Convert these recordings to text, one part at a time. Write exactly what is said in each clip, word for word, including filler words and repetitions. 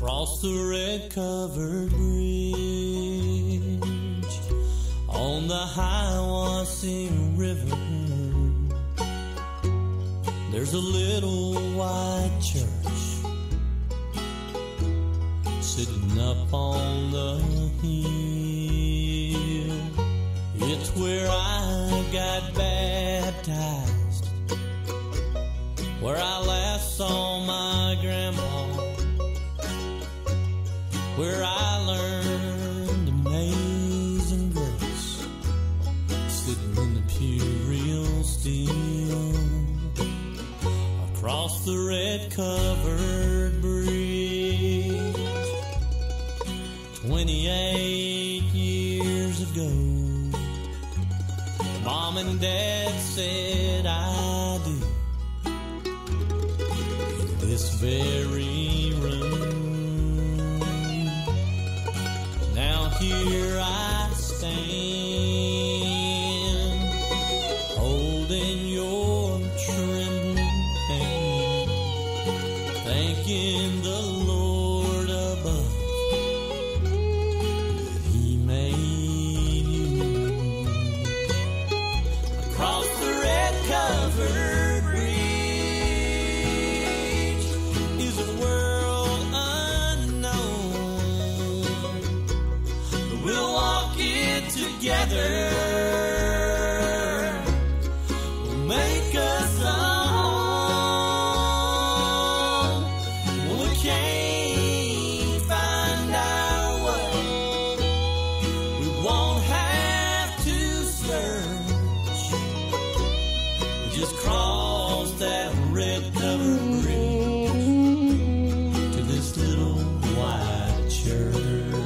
Across the red-covered bridge on the Hiwassee River, there's a little white church sitting up on the hill. It's where I got baptized, where I last saw my grandma, where I learned amazing grace, sitting in the pew real still. Across the red-covered bridge, twenty-eight years ago, Mom and Dad said I do, in this very room. Now here I stand, holding your trembling hand, thanking the Lord above that He made you. Across the red-covered bridge is a world unknown, but we'll walk it together. We'll make us a home when we can't find our way. We won't have to search. We just cross that red-covered bridge to this little white church.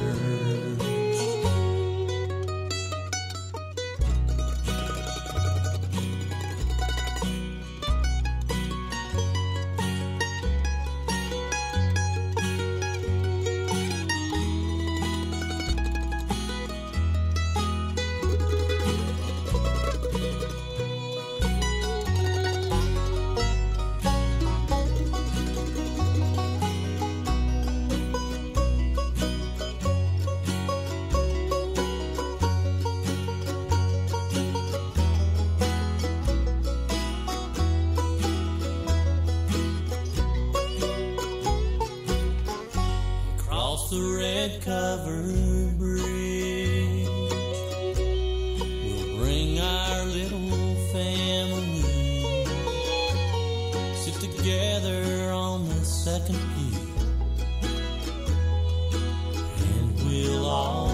Across the red-covered bridge, we'll bring our little family, sit together on the second pew, and we'll all